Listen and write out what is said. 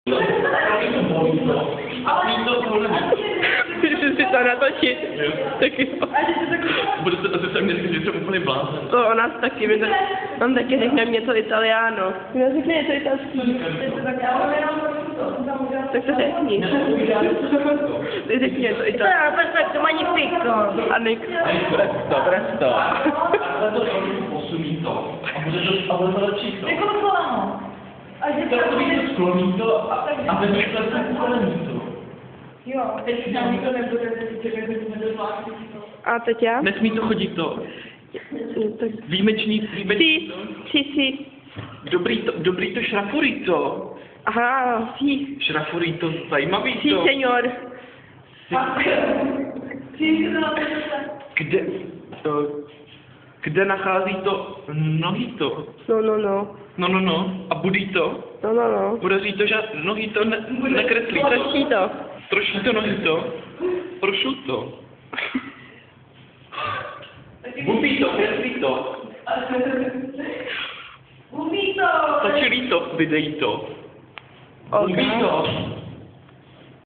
Můžu si to natočit. Taky. Bude se asi mě říct, že jsem úplně blázen. To o nás taky, on taky řekne něco Italiano. Mě řekne něco italský. Tak to řekni. Ty řekni něco italský. Perfetto, magnifico. Anik. Presto. Ale to trošku posuní to. A bude to lepší to. Jako koleno. To víc skloní to a ve výsledku kolení to. Jo, teď nám to nebude, že nebude zvláštní. A teď já? Nesmí to chodit to. Tak. Výjimečný to. Sí. Dobrý to šrafurito. Aha, sí. Šrafurito, zajímavý Sí, to. señor. Kde nachází to nohy to? No. A budí to? No. Podaří to, že nohy to nekreslí. Troší to. Troší to nohy to? Prosciutto. Bubí to, kreslí to. Umí to. Stačí to, videí to. Okay. Bubí to.